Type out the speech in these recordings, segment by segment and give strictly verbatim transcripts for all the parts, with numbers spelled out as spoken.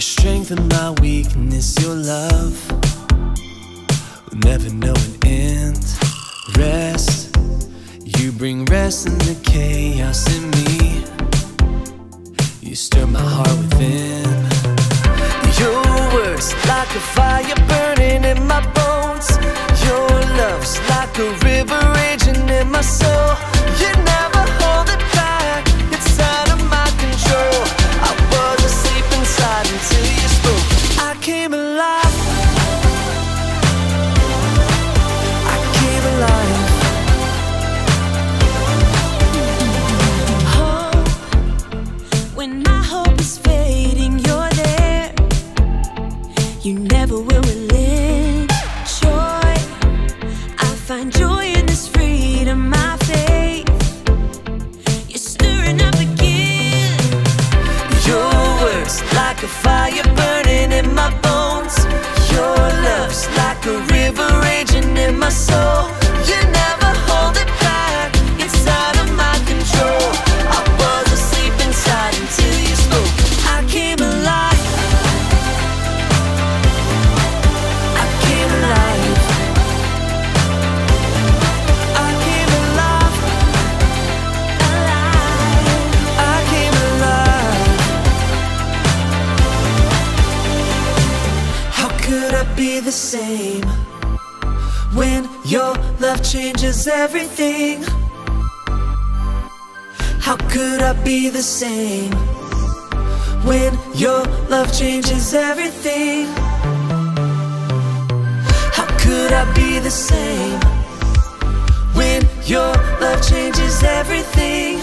strength and my weakness, your love will never know an end. Rest, you bring rest in the chaos in me. You stir my heart within. Your words like a fire burning in my bones. Your love's like a river raging in my soul. You never hold it back, it's out of my control. I was asleep inside until you spoke. I came alive, I came alive. Hope, when my hope is fading, you're there. You never will relent. Joy, I find joy in this freedom, my faith. You're stirring up again. Your words like a fire burning in my bones. Your love's like a river raging in my soul. You never hold it back, it's out of my control. I was asleep inside until you spoke. I came alive, I came alive. I came alive, Alive. I came alive. How could I be the same when your love changes everything? How could I be the same when your love changes everything? How could I be the same when your love changes everything?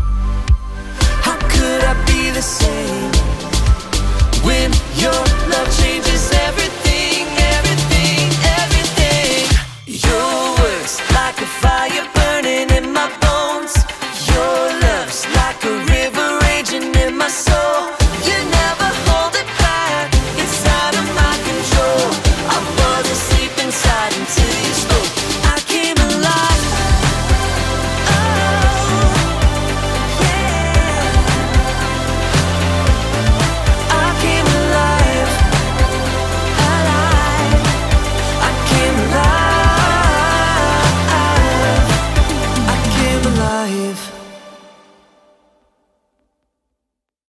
How could I be the same when your love